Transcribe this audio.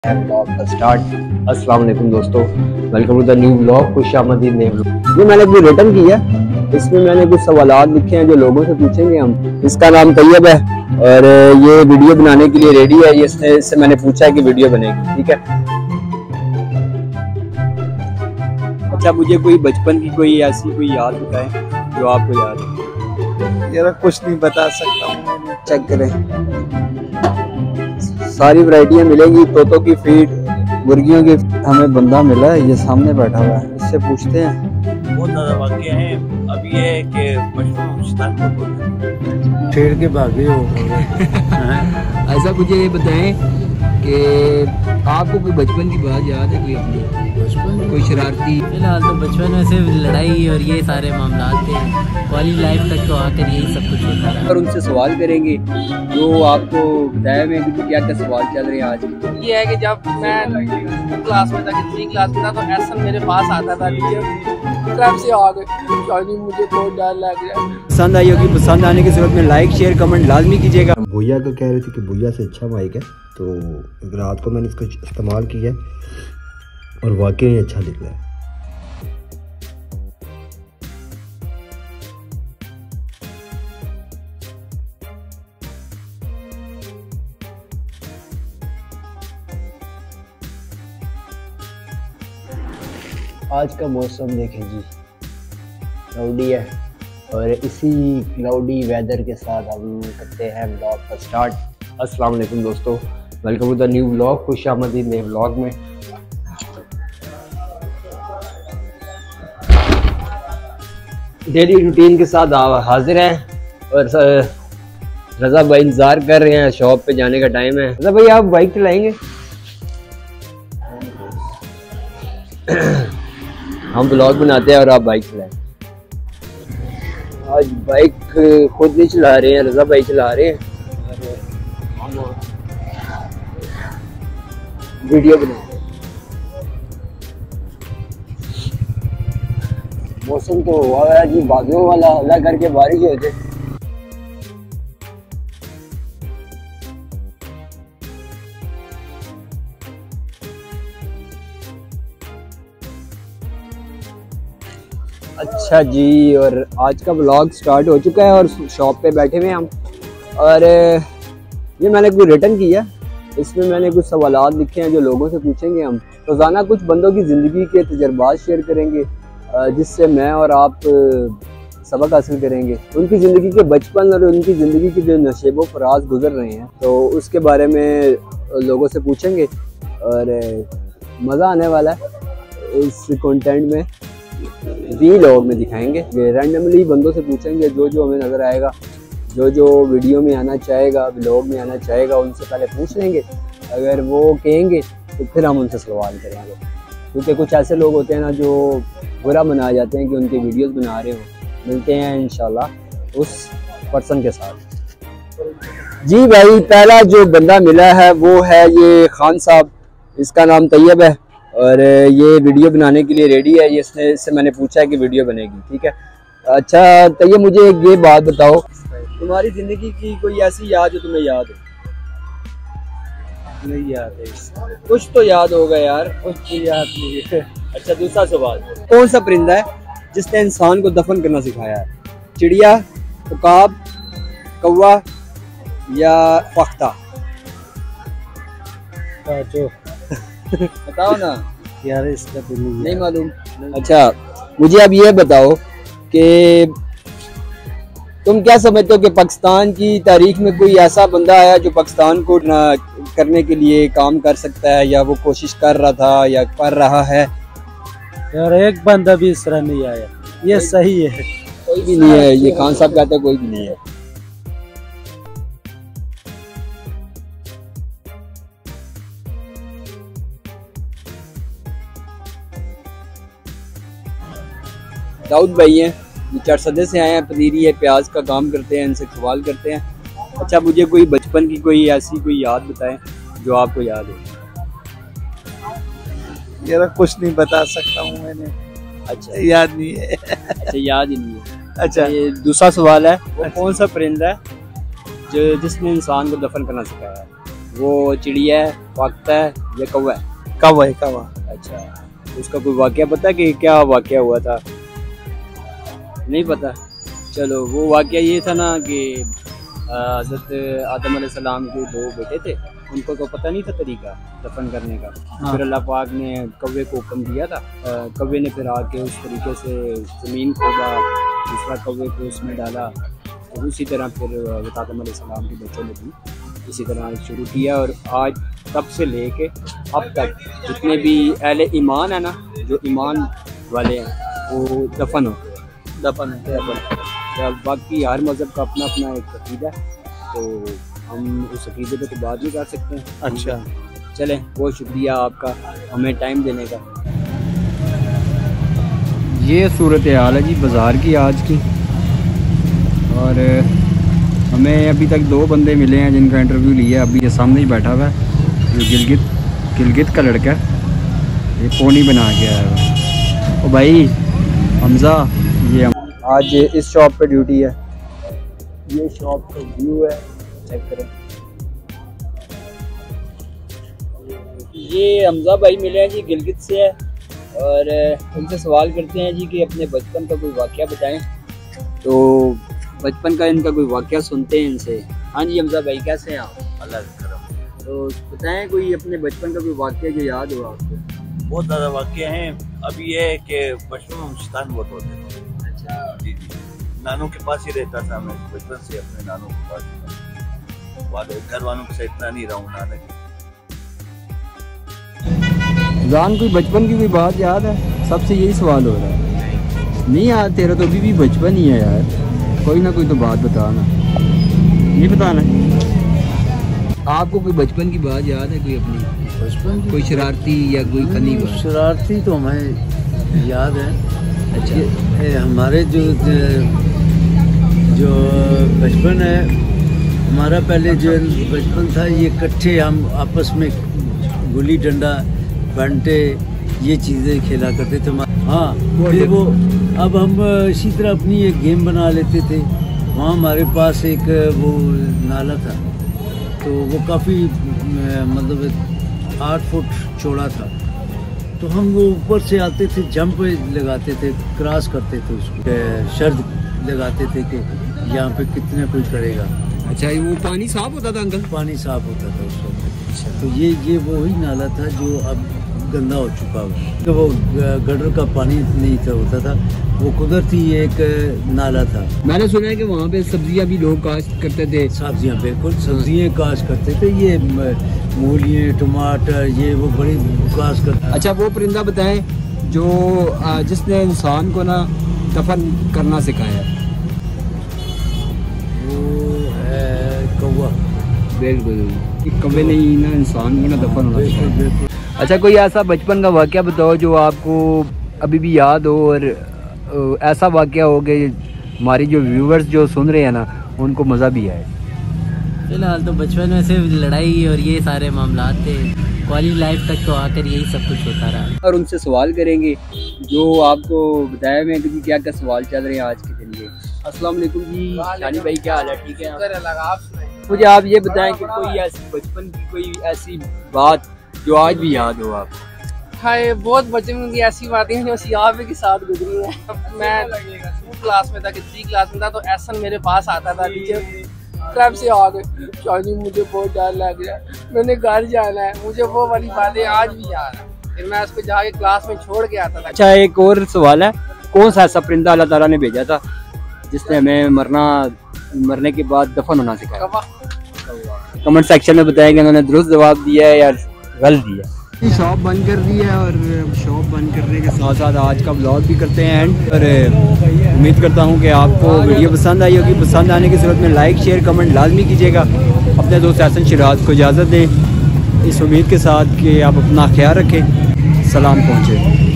Blog का start. अस्सलाम वालेकुम दोस्तों, welcome to the new blog. खुशामदीद नए ब्लॉग। ये मैंने कोई रिटर्न किया, इसमें मैंने कुछ सवालात लिखे हैं जो लोगों से पूछेंगे हम। इसका नाम तैयब है और ये वीडियो बनाने के लिए रेडी है। इससे मैंने पूछा है कि वीडियो बनेगी, ठीक है। अच्छा, मुझे कोई बचपन की कोई ऐसी कोई याद बताए जो आपको याद है। यार कुछ नहीं बता सकता हूँ मैंने। चेक करें, सारी वैरायटियां मिलेंगी। तोतों की फीड, मुर्गियों की। हमें बंदा मिला है, ये सामने बैठा हुआ है, इससे पूछते हैं। बहुत ज़्यादा वाक़े हैं। अब ये है कि मशहूर छेड़ के भागे हो। ऐसा मुझे ये बताएं कि आपको कोई बचपन की बात याद है, कोई अपनी बचपन कोई शरारती? फिलहाल तो बचपन में सिर्फ लड़ाई और ये सारे मामला थे। कॉलेज लाइफ तक तो आकर यही सब कुछ होता रहा। और उनसे सवाल करेंगे जो आपको बताया में कि क्या क्या सवाल चल रहे हैं आज। ये है कि जब मैं क्लास में था, 3 क्लास में था, तो एहसन मेरे पास आता था नीचे ट्रैप से आ गए। मुझे बहुत डर लग गया। पसंद आई होगी, पसंद आने की सूरत में लाइक शेयर कमेंट लाजमी कीजिएगा। भैया को कह रहे थे कि भैया से अच्छा माइक है, तो रात को मैंने इसको इस्तेमाल किया और वाकई अच्छा निकला है। आज का मौसम देखें जी, क्लाउडी है और इसी क्लाउडी वेदर के साथ हम करते हैं ब्लॉग का स्टार्ट। अस्सलाम वालेकुम दोस्तों, welcome to the new blog. खुशामदीद नए ब्लॉग में। डेली रूटीन के साथ हाजिर हैं और रज़ा भाई इंतज़ार कर रहे हैं, शॉप पे जाने का टाइम है। रज़ा भाई आप बाइक चलाएंगे? हम ब्लॉग बनाते हैं और आप बाइक चलाएं। आज बाइक खुद नहीं चला रहे हैं, रज़ा भाई चला रहे हैं। वीडियो बना रहे हैं। मौसम तो हुआ है जी बादलों वाला, अल्लाह करके बारिश हो जाए। अच्छा जी, और आज का व्लॉग स्टार्ट हो चुका है और शॉप पे बैठे हुए हैं हम। और ये मैंने कोई रिटर्न किया, इसमें मैंने कुछ सवालात लिखे हैं जो लोगों से पूछेंगे हम। रोज़ाना कुछ बंदों की ज़िंदगी के तजर्बात शेयर करेंगे जिससे मैं और आप सबक हासिल करेंगे। उनकी ज़िंदगी के बचपन और उनकी ज़िंदगी के जो नशेबो फराज गुजर रहे हैं, तो उसके बारे में लोगों से पूछेंगे और मज़ा आने वाला है। इस कंटेंट में व्लॉग में दिखाएंगे, रैंडमली बंदों से पूछेंगे जो जो हमें नज़र आएगा, जो जो वीडियो में आना चाहेगा, व्लॉग में आना चाहेगा, उनसे पहले पूछ लेंगे। अगर वो कहेंगे तो फिर हम उनसे सवाल करेंगे, क्योंकि कुछ ऐसे लोग होते हैं ना जो बुरा मना जाते हैं कि उनके वीडियोस बना रहे हो। मिलते हैं इंशाल्लाह उस पर्सन के साथ। जी भाई, पहला जो बंदा मिला है वो है ये खान साहब। इसका नाम तैयब है और ये वीडियो बनाने के लिए रेडी है। इससे मैंने पूछा है कि वीडियो बनेगी, ठीक है। अच्छा तैयब, मुझे ये बात बताओ, तुम्हारी ज़िंदगी की कोई ऐसी याद जो तुम्हें याद हो? नहीं याद है, कुछ तो याद होगा यार। कुछ भी याद नहीं है। अच्छा, दूसरा सवाल, कौन सा परिंदा है जिसने इंसान को दफन करना सिखाया है? चिड़िया, उकाब, कौवा या फख्ता? जो बताओ ना यार, इसका तो नहीं मालूम। अच्छा, मुझे अब ये बताओ कि तुम क्या समझते हो कि पाकिस्तान की तारीख में कोई ऐसा बंदा आया जो पाकिस्तान को करने के लिए काम कर सकता है, या वो कोशिश कर रहा था या कर रहा है? यार एक बंदा भी इस तरह नहीं आया, ये सही है। कोई भी नहीं है, ये खान साहब कहते हैं कोई भी नहीं है। दाऊद भाई हैं, चरसदे से आए हैं, पनीरी है, प्याज का काम करते हैं, इनसे सवाल करते हैं। अच्छा, मुझे कोई बचपन की कोई ऐसी कोई याद बताएं जो आपको याद हो। यार कुछ नहीं बता सकता हूँ मैंने। अच्छा, याद नहीं है। अच्छा, याद ही नहीं है। अच्छा, ये दूसरा सवाल है, वो कौन सा परिंदा है जो जिसने इंसान को दफन करना सिखाया है? वो चिड़िया है, पागता है या कौवा है? कौवा है, कौवा। अच्छा, उसका कोई वाकया पता है कि क्या वाकया हुआ था? नहीं पता। चलो, वो वाकया ये था ना कि हज़रत आदम अलैहिस्सलाम के 2 बेटे थे, उनको तो पता नहीं था तरीका दफन करने का। हाँ। फिर अल्लाह पाक ने कौवे को हुक्म दिया था। कौवे ने फिर आके उस तरीके से ज़मीन खोदा, दूसरा कौवे को उसमें डाला, और उसी तरह फिर हज़रत आदम अलैहिस्सलाम के बच्चों ने भी इसी तरह शुरू किया। और आज तब से लेके अब तक जितने भी अहले ईमान है ना, जो ईमान वाले हैं, वो दफन होते हैं, दफन होते हैं। बाकी हर मज़हब का अपना अपना एक अक़ीदा है, तो हम उस अक़ीदे पे तो बात नहीं कर सकते हैं। अच्छा, चलें, बहुत शुक्रिया आपका हमें टाइम देने का। ये सूरत हाल है जी बाज़ार की आज की, और हमें अभी तक 2 बंदे मिले हैं जिनका इंटरव्यू लिया। अभी ये सामने ही बैठा हुआ है, जो गिलगित का लड़का है, ये पोनी बना के आया है। ओ भाई हमज़ा, ये आज इस शॉप पे ड्यूटी है। ये शॉप का व्यू है, चेक करें। ये हमज़ा भाई मिले हैं जी, गिलगित से है, और उनसे सवाल करते हैं जी कि अपने बचपन का कोई वाकया बताएं। तो बचपन का इनका कोई वाकया सुनते हैं इनसे। हाँ जी हमज़ा भाई, कैसे हैं आप? अल्लाह का करम। तो बताएं कोई अपने बचपन का कोई वाकया जो याद हुआ आपको। बहुत ज़्यादा वाक़े हैं। अभी ये है कि बचपन में शैतान बहुत होते थे। अच्छा, जी जी, नानों के पास ही रहता था मैं बचपन से, अपने नानों के पास ही। घर वालों के साथ इतना नहीं रहा हूँ। नाना जान कोई बचपन की कोई बात याद है? सबसे यही सवाल हो रहा है। नहीं यार, तेरा तो अभी भी बचपन ही है यार, कोई ना कोई तो बात बताना। नहीं बताना? आपको कोई बचपन की बात याद है कोई अपनी? बचपन कोई शरारती या कोई फनी बात? शरारती तो हमें याद है। अच्छा, हमारे जो बचपन है हमारा, पहले जो बचपन था, ये इकट्ठे हम आपस में गुल्ली डंडा, बंटे, ये चीज़ें खेला करते थे। हाँ, फिर वो अब हम इसी तरह अपनी एक गेम बना लेते थे। वहाँ हमारे पास एक वो नाला था, तो वो काफ़ी मतलब 8 फुट चौड़ा था। तो हम वो ऊपर से आते थे, जंप लगाते थे, क्रॉस करते थे उसको, शर्त लगाते थे कि यहाँ पे कितने कोई करेगा। अच्छा, वो पानी साफ होता था अंकल? पानी साफ होता था उस वक्त। तो ये वो ही नाला था जो अब गंदा हो चुका है। तो वो गटर का पानी नहीं था, होता था, वो कुदरती एक नाला था। मैंने सुना है कि वहाँ पे सब्जियाँ भी लोग काश्त करते थे। सब्जियाँ, बिल्कुल सब्जियाँ काश्त करते थे। ये मूलियाँ, टमाटर, ये वो बड़ी काश्त करते। अच्छा, वो परिंदा बताएं जो जिसने इंसान को ना दफन करना सिखाया? वो है कौवा। बिल्कुल, कौवे ने ही ना इंसान को ना दफन होना बिल्कुल सिखाया। बिल्कुल। अच्छा, कोई ऐसा बचपन का वाकया बताओ जो आपको अभी भी याद हो, और ऐसा वाकया हो कि हमारी जो व्यूवर्स जो सुन रहे हैं ना, उनको मज़ा भी आए। फिलहाल तो बचपन में सिर्फ लड़ाई और ये सारे मामलात थे। कॉलेज लाइफ तक तो आकर यही सब कुछ होता रहा। और उनसे सवाल करेंगे जो आपको बताया मैं कि क्या क्या सवाल चल रहे हैं आज के दिन के। अस्सलाम वालेकुम जी, शानी भाई क्या हाल है? ठीक है, मुझे आप ये बताएं कि कोई ऐसी बचपन की कोई ऐसी बात जो आज भी याद हो आपको। हाय, बहुत बचपन की ऐसी बातें हैं जो सियाबे के साथ गुजरी हैं। मैं 2 क्लास में था, 3 क्लास में था, तो एहसन मेरे पास आता था टीचर ट्रैप से आ गए, शानी मुझे बहुत डर लग रहा है, मैंने घर जाना है। मुझे वो वाली बातें आज भी याद है। फिर मैं उसको जाके क्लास में छोड़ के आता था। अच्छा, एक और सवाल है, कौन सा ऐसा परिंदा अल्लाह ताला ने भेजा था जिसने हमें मरने के बाद दफन होना सिखाया? कमेंट सेक्शन में बताएंगे उन्होंने दुरुस्त जवाब दिया है या गलत दिया। शॉप बंद कर दी है, और शॉप बंद करने के साथ साथ आज का व्लॉग भी करते हैं एंड। और उम्मीद करता हूँ कि आपको वीडियो पसंद आई होगी। पसंद आने की सूरत में लाइक, शेयर, कमेंट लाजमी कीजिएगा। अपने दोस्त एहसन शिराज को इजाज़त दें, इस उम्मीद के साथ कि आप अपना ख्याल रखें। सलाम पहुँचे।